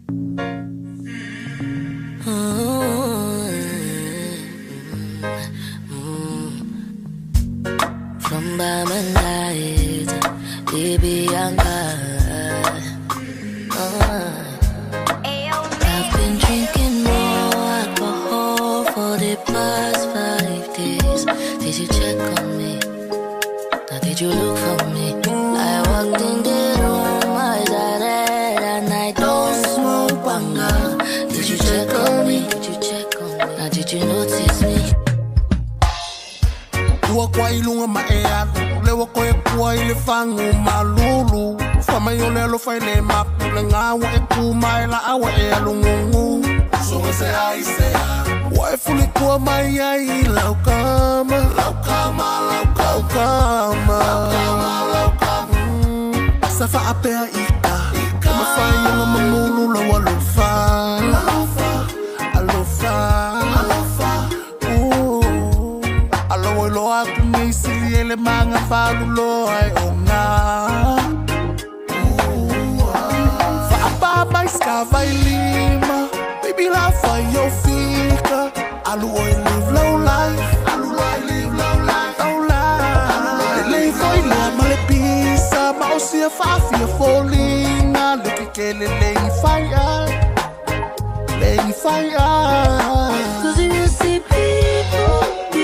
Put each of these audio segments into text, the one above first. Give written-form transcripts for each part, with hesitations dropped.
From by my night, Libianca. I've been drinking more alcohol for the past 5 days. Did you check on me? Now did you look for me? I walked in the room, eyes are red, and I don't smoke banga. Did you check on me? Did you check on me? Now did you notice me? Kwa ilunga maea, lewa kwa kwa ile fangu malulu. Fama yolelo faile mapule ngawa ekumaila awa ea lungungu. Songa se aisea, waifuli kwa mayai laukama. Safa apea ika, mafayo nga mamulu la walofa. Le manga falulo ay onga fa baba iskava ilima baby la fa yo fika alu oy live low life alu oy live low life le foi la male pisa ma osia fa fia folina look ke le fire cause you see people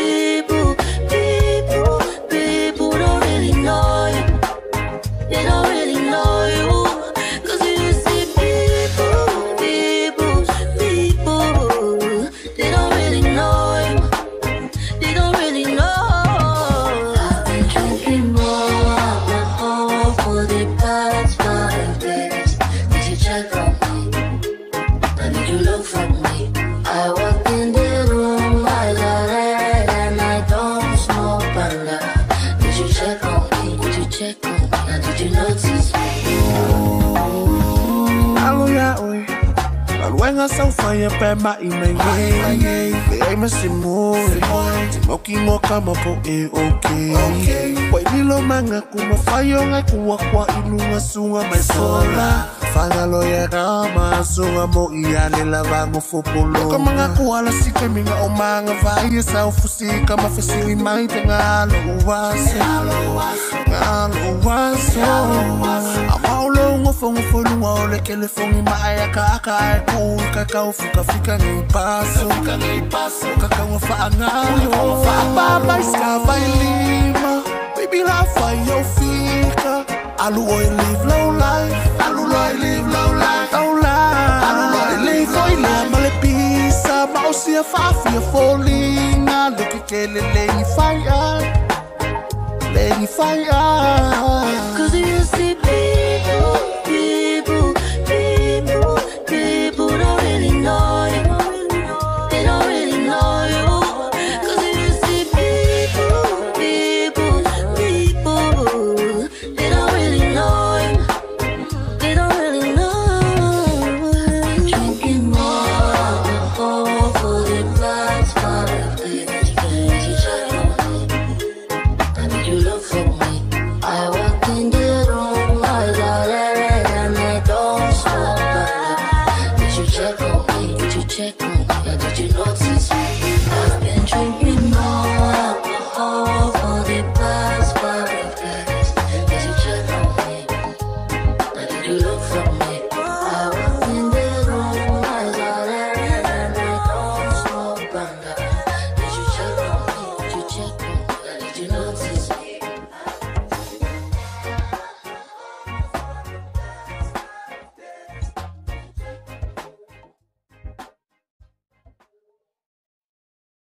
Wenga sa fire pe ma imenye Be me simo Timoki ngoka mapo okay Wai nilo manga kuma fayo ngai kuwa kwa inunga sunga mai sola Fanga loya kama sunga mo iane lava ngo fopolo Kama nga kuala sike minga o manga Vaya sa ufusika mafesili mai tenga alo uwaso Amaulo ngofo lunga ole kelefongi maaya ka ku Kaka ufuka fika ngi paso Kaka ngofa angayo Baba iskava ilima Baby la fa yo fika Alu oy live low life Alu oy live low life Alu oy live oy le male pisa Ma osia fa fia folina Loki ke le fire cause you see people don't really know you. They don't really know you. Cause you see people they don't really know you. They don't really know. Drinking more alcohol for the past 5 days. You check on me. Did you look for me? I walked in the room, eyes are red, and I don't smoke banga. Did you check on me? Did you check on me? Or did you notice me? I've been drinking more alcohol for the past 5 days. Did you check on me? Or did you look for me?